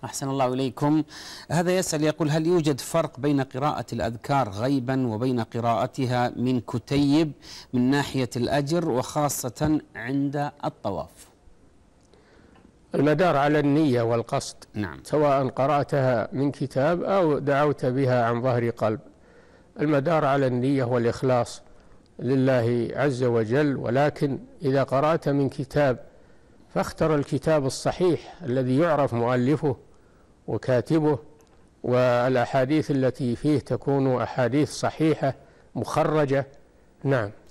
أحسن الله إليكم. هذا يسأل يقول: هل يوجد فرق بين قراءة الأذكار غيبا وبين قراءتها من كتيب من ناحية الأجر وخاصة عند الطواف؟ المدار على النية والقصد. نعم. سواء قرأتها من كتاب أو دعوت بها عن ظهر قلب، المدار على النية والإخلاص لله عز وجل. ولكن إذا قرأت من كتاب فاختر الكتاب الصحيح الذي يعرف مؤلفه وكاتبه، والأحاديث التي فيه تكون أحاديث صحيحة مخرجة. نعم.